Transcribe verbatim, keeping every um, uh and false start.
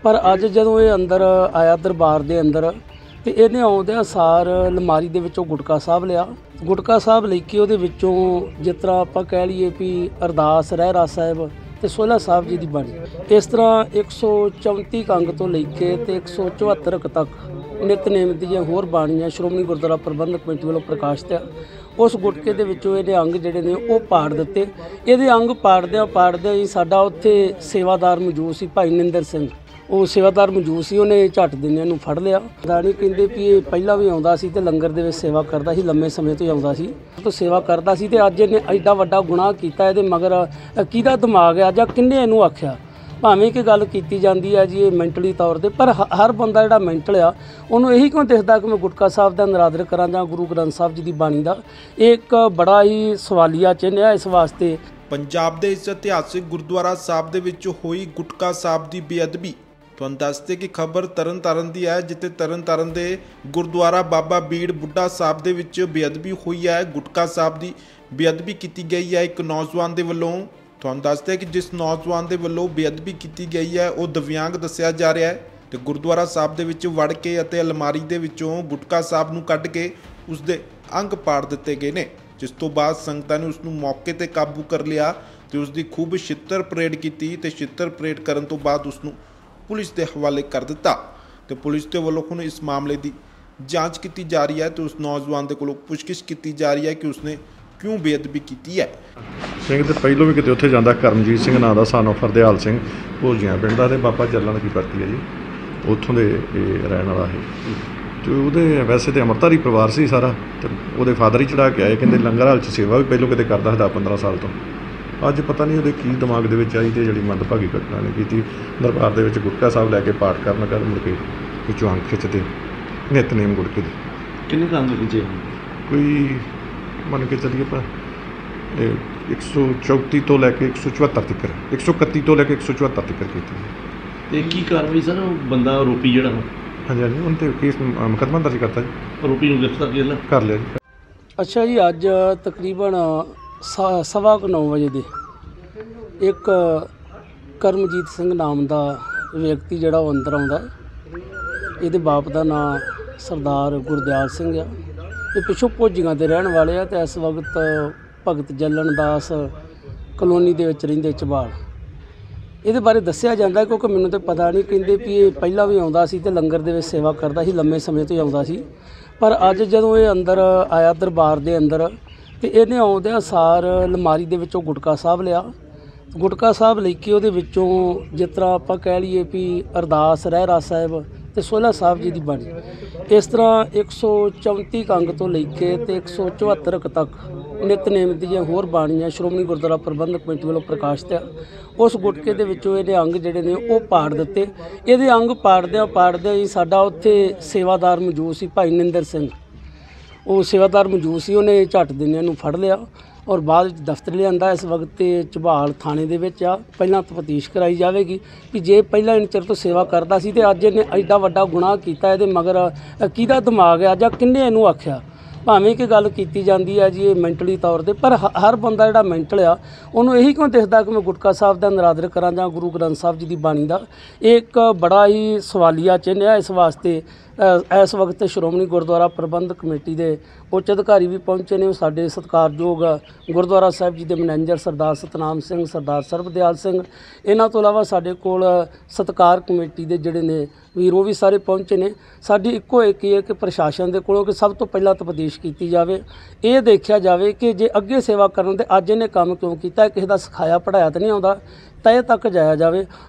पर अज जदों ये अंदर आया दरबार के अंदर तो इन्हें आउंदियां सार अलमारी दे विचों गुटका साहब लिया। गुटका साहब लेके उहदे विचों जिस तरह आपां कह लईए भी अरदास रहरास साहिब ते सोहला साहब जी की बाणी इस तरह एक सौ चौंती कंग तो लेके ते एक सौ चौहत्तर तक नितनेम दी होर बाणियां श्रोमणी गुरुद्वारा प्रबंधक कमेटी वालों प्रकाशित है। उस गुटके दे विचों इहदे अंग जिहड़े ने वो पाड़ दिते। इहदे अंग पाड़दियां पाड़दियां ही साडा उत्थे सेवादार मौजूद सी भाई निंदर सिंह, वो सेवादार मौजूद सी, उन्हें झट दिने नूं फड़ लिया। दानी कहंदे भी ये पहला भी आउंदा सी ते लंगर दे विच सेवा करदा सी, लंबे समय तो ही आउंदा सी तो सेवा करदा सी ते अज इहने एडा वड्डा गुनाह कीता। इहदे मगर किहदा दिमाग है जां किन्ने इहनूं आखिया, भावें कि गल कीती जांदी है जी ये मैंटली तौर पर, पर हर बंदा जिहड़ा मैंटल आ उहनूं यही क्यों दिखदा कि मैं गुटका साहब दा नरादर करां जां गुरु ग्रंथ साहब जी की बाणी दा। एक बड़ा ही सवालिया चिन्ह है इस वास्ते। पंजाब दे इस इतिहासिक गुरुद्वारा साहब दे विच होई गुटका साहब दी बेअदबी। तुहानूं दसदे कि खबर तरन ताਰਨ ਦੀ है, जिथे तरन ताਰਨ ਦੇ गुरुद्वारा बाबा बीड़ बुढ़ा साहब ਦੇ ਵਿੱਚ ਬੇਅਦਬੀ ਹੋਈ ਹੈ। गुटका साहब ਦੀ ਬੇਅਦਬੀ ਕੀਤੀ ਗਈ ਹੈ ਇੱਕ ਨੌਜਵਾਨ ਦੇ ਵੱਲੋਂ। ਤੁਹਾਨੂੰ ਦੱਸਦੇ ਕਿ ਜਿਸ ਨੌਜਵਾਨ ਦੇ ਵੱਲੋਂ ਬੇਅਦਬੀ ਕੀਤੀ ਗਈ ਹੈ ਉਹ ਦਿਵਿਆਂਗ ਦੱਸਿਆ ਜਾ ਰਿਹਾ ਹੈ ਤੇ ਗੁਰਦੁਆਰਾ ਸਾਹਿਬ ਦੇ ਵਿੱਚ ਵੜ ਕੇ ਅਤੇ ਅਲਮਾਰੀ ਦੇ ਵਿੱਚੋਂ ਗੁਟਕਾ ਸਾਹਿਬ ਨੂੰ ਕੱਢ ਕੇ ਉਸ ਦੇ ਅੰਗ ਪਾੜ ਦਿੱਤੇ ਗਏ ਨੇ, ਜਿਸ ਤੋਂ ਬਾਅਦ ਸੰਗਤਾਂ ਨੇ ਉਸ ਨੂੰ ਮੌਕੇ ਤੇ ਕਾਬੂ ਕਰ ਲਿਆ ਤੇ ਉਸ ਦੀ ਖੂਬ ਛਿੱਤਰ ਪਰੇਡ ਕੀਤੀ ਤੇ ਛਿੱਤਰ ਪਰੇਡ ਕਰਨ ਤੋਂ ਬਾਅਦ ਉਸ ਨੂੰ पुलिस के हवाले कर दिता। तो पुलिस के वालों हुण इस मामले की जांच की जा रही है तो उस नौजवान के कोलों पुछगिछ की जा रही है कि उसने क्यों बेअदबी की है। सिंह तो पहलों भी कितने उत्थे जांदा, करमजीत सिंह नाम का सन ऑफ हरदयाल सिंह भोजियां पिंड दा ते बाबा ਚੱਲਣ की परती है जी, उत्थों के रहने वाला है। तो वो वैसे तो अमृतधारी परिवार से सारा, तो वो फादर ही चढ़ा के आए, कहते लंगर हाल च सेवा भी पहलों कितने करता दस पंद्रह साल तो। अज पता नहीं वो की दिमाग दे विच आई तो जी मंदभागी घटना ने की। दरबार दे विच गुटका साहब लैके पाठ करन कर मुड़ के पिछों अंग खिचते नितनेम गुटके दी किन्ने अंग खिचे कोई मन के चलिए पर एक सौ चौती तो लैके एक सौ चौहत्तर तक, एक सौ इकत्ती तो लैके एक सौ चौहत्तर तक की। की कार्रवाई सर बंदा आरोपी जिहड़ा हाँ जी हाँ जी उनते केस मुकदमा दर्ज करता जी, आरोपी नूं गिरफ्तार कर लिया जी। अच्छा जी, अज तकरीबन सवा को नौ बजे दे एक करमजीत सिंह नाम का व्यक्ति जोड़ा वो अंदर आउंदा, ये बाप का नाम सरदार गुरदयाल सिंह आ। ये पिछों भोजियां के रहने वाले आ ते इस वक्त भगत जलन दास कलोनी दे विच रहिंदे चबाल। ये बारे दस्सिया जाता है क्योंकि मैनूं तो पता नहीं, कहंदे भी ये पहला भी आउंदा सी ते लंगर दे विच सेवा करदा सी, लंबे समय तो ही आउंदा सी। पर अज जदों ये अंदर आया दरबार के अंदर तो इन्हें आउंदियां सार अलमारी दे विचों गुटका साहब लिया। गुटका साहब लेके उहदे विचों जिस तरह आपां कह लईए भी अरदास रहरास साहिब ते सोहला साहब जी की बाणी इस तरह एक सौ चौंती कंग तो लेके ते एक सौ चौहत्तर तक नितनेम दी होर बाणियां श्रोमणी गुरुद्वारा प्रबंधक कमेटी वालों प्रकाशित है। उस गुटके दे विचों इहदे अंग जिहड़े ने वो पाड़ दिते। इहदे अंग पाड़दियां पाड़दियां ही साडा उत्थे सेवादार मौजूद सी भाई निंदर सिंह, वो सेवादार मौजूद सी, उन्हें झट दिने नूं फड़ लिया और बाद दफ्तर लिया। इस वक्त झबाल थाने दे विच आ, पहलां तफ्तीश कराई जाएगी कि जे पहला इन चिर तो सेवा करता सी ते अज इहने एडा वड्डा गुनाह कीता। इहदे मगर किहदा दिमाग है जां किन्ने इहनूं आखिया, भावें कि गल कीती जांदी है जी ये मैंटली तौर पर, पर हर बंदा जिहड़ा मैंटल आ उहनूं यही क्यों दिखदा कि मैं गुटका साहब दा नरादर करां जां गुरु ग्रंथ साहब जी की बाणी दा। एक बड़ा ही सवालिया चिन्ह है इस वास्ते। इस वक्त श्रोमणी गुरुद्वारा प्रबंधक कमेटी के उच्च अधिकारी भी पहुँचे ने, साडे सत्कारयोग गुरुद्वारा साहब जी के मैनेजर सरदार सतनाम सिंह, सरदार सरबदयाल सिंह, इन्हां तो इलावा साडे कोल सत्कार कमेटी के जिहड़े ने वीर वो भी सारे पहुँचे ने। साडी इक्को एक ही है कि प्रशासन के कोलों कि सब तो पहला तफ्तीश की जाए, ये देखा जाए कि जे अगे सेवा करन ते अज इहने काम क्यों कीता, किसी का सिखाया पढ़ाया तो नहीं आउंदा, तय तक जाया जाए।